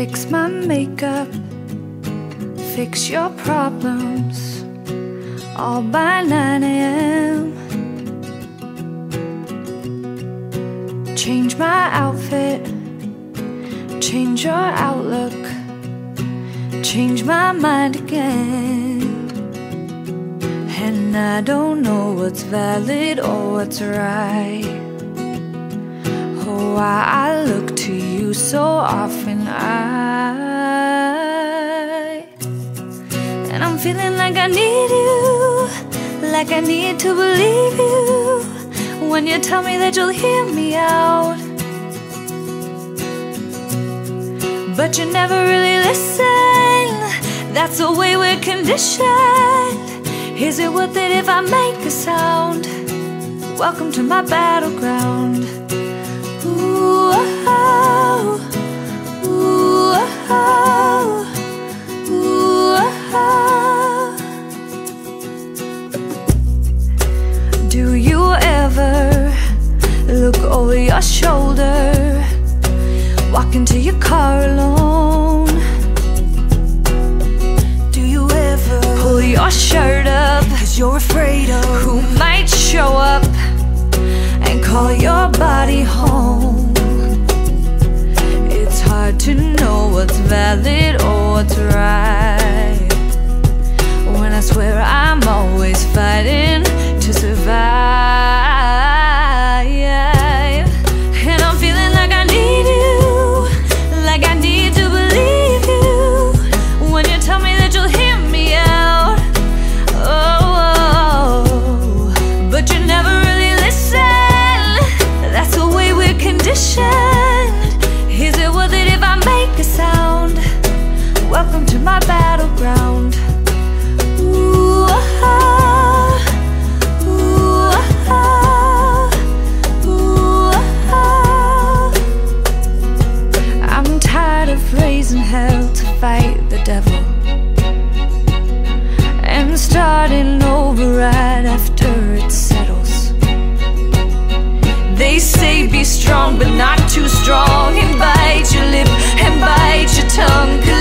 Fix my makeup, fix your problems, all by 9 AM. Change my outfit, change your outlook, change my mind again. And I don't know what's valid or what's right, or why I look to you so often. And I'm feeling like I need you, like I need to believe you when you tell me that you'll hear me out. But you never really listen, that's the way we're conditioned. Is it worth it if I make a sound? Welcome to my battleground. Ooh, oh, ooh, oh, ooh, oh. Do you ever look over your shoulder, walk into your car alone? Do you ever pull your shirt up, 'cause you're afraid of who might show up and call your body home? It's hard to know what's valid or what's right, when I swear I'm always fighting to survive. And I'm feeling like I need you, like I need to believe you when you tell me that you'll hear me out. Oh, but you never really listen, that's the way we're conditioned. Is it worth it if I make a sound? Welcome to my battleground. Ooh, oh, ooh, oh, ooh, oh. I'm tired of raising hell to fight the devil and starting over right after it settles. They say be strong but not too strong, and bite your lip and bite your tongue,